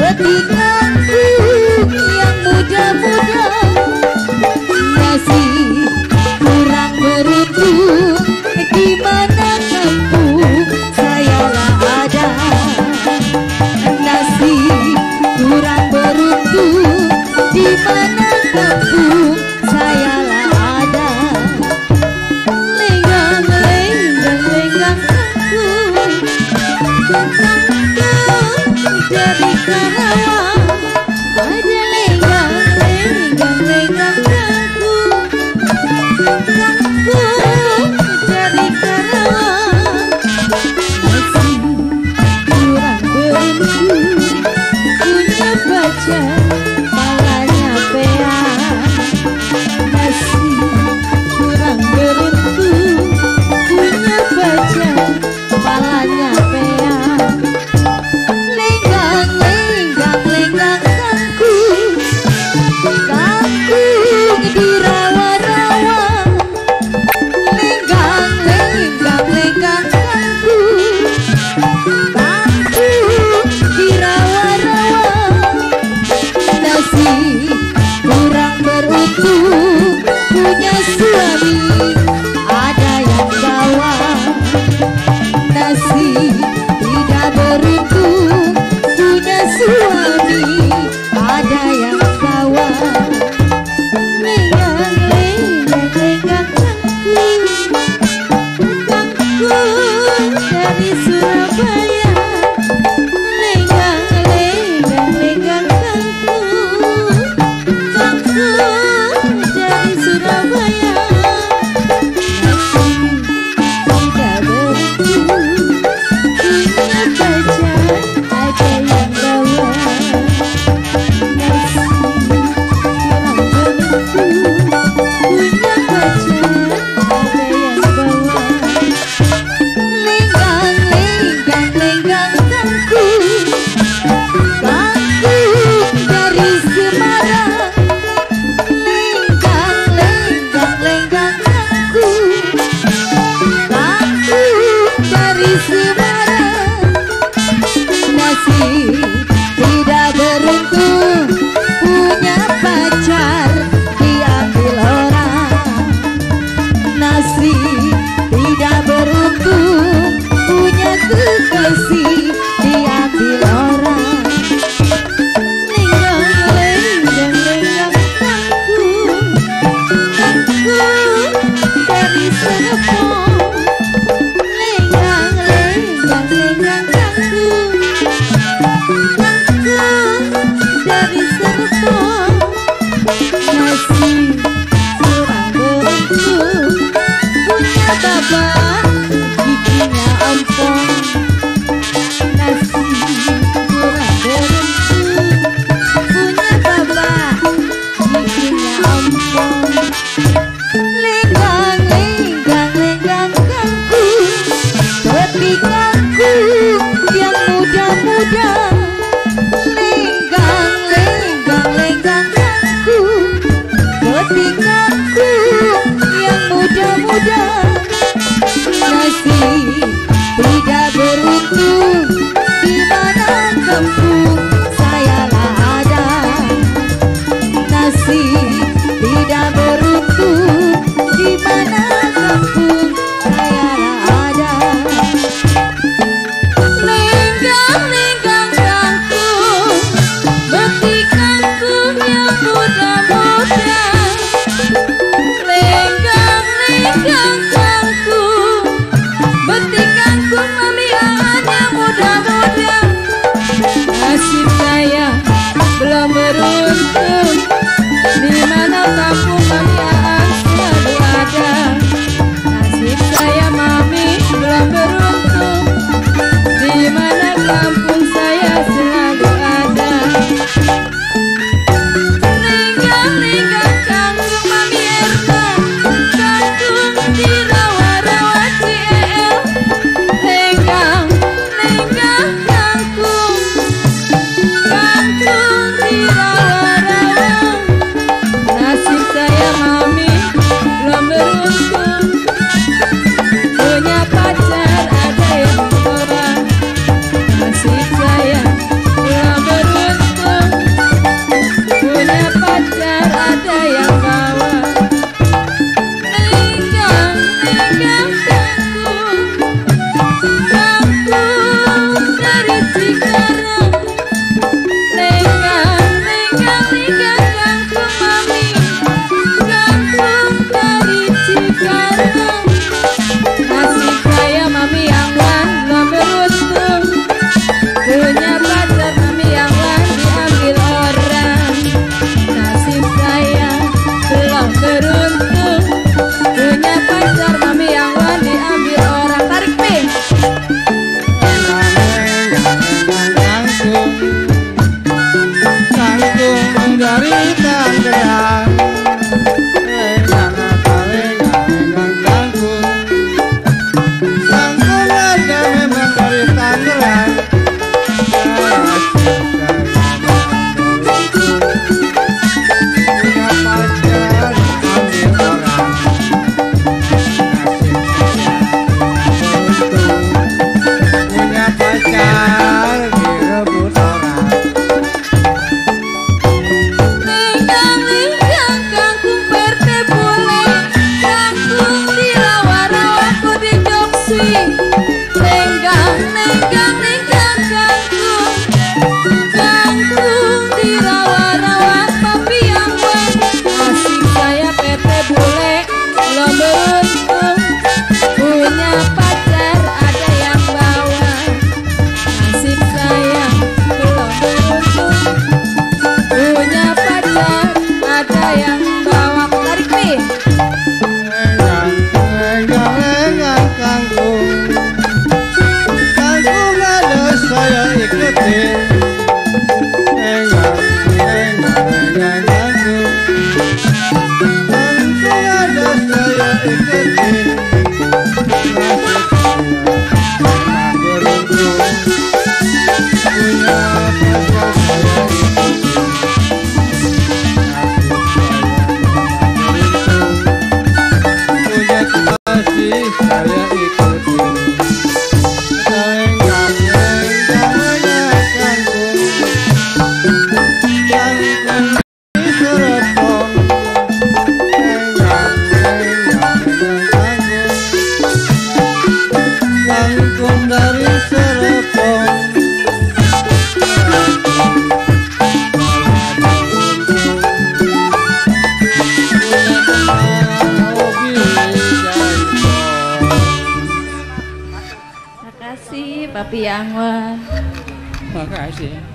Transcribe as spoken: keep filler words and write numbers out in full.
Ketika yang muda-muda masih kurang beruntung, di mana kampung sayalah ada. Nasib kurang beruntung, di mana kampung sayalah ada. Lenggang, lenggang, lenggang kampung, dari Karawang ada lenggang, lenggang, lenggang kampung, kampung dari Karawang. Masih kurang beruntung, punya pacar palanya peang. Masih kurang beruntung, punya pacar palanya peang. Lenggang, lenggang, lenggang kangkung, kangkung di rawa-rawa. Lenggang, lenggang, lenggang kangkung, kangkung di rawa-rawa. Nasib kurang beruntung, punya suami ada yang gawang. Nasib tidak beruntung, punya suami ada yang gawang. Lenggang, lenggang, lenggang kangkung, kangkung dari Surabaya. Lenggang, lenggang, lenggang kangkung, kangkung dari Surabaya. Nasib tidak beruntung, punya pacar ada yang gawang. Nasib kurang beruntung, punya pacar ada yang gawang. Lenggang, lenggang, lenggang kangkung, kangkung dari Semarang. Lenggang, lenggang, lenggang kangkung, kangkung dari Semarang. Nasib tidak beruntung, punya pacar diambil orang. Nasib tidak beruntung, punya kekasih diambil orang. Lenggang, lenggang, lenggang kangkung, kangkung dari Serpong. Lenggang, lenggang, lenggang kangkung, kangkung dari Serpong. Nasib kurang beruntung, punya bapak giginya ompong. Nasib kurang beruntung, punya bapak giginya ompong. Lenggang, lenggang, lenggang kangkung, tepi kangkung yang muda-muda. Lenggang, lenggang, lenggang kangkung, tepi kangkung yang muda-muda. Nasib tidak beruntung, di mana kampung sayalah ada. Nasib tidak beruntung, di mana kampung sayalah ada. Lenggang, lenggang kangkung, bekti kangkung yang muda-muda. Lenggang, lenggang kangkung, bekti kangkung mamiaan yang muda-muda. Nasib saya belum beruntung, di mana kampung mamiaan selalu ada. Nasib saya mami belum beruntung, di mana kampung saya selalu ada. Lenggang, lenggang kangkung mami Erna, kangkung di rawa-rawa Ciel. Lenggang, lenggang kangkung, kangkung di rawa-rawa Papi Anwar. Makasih.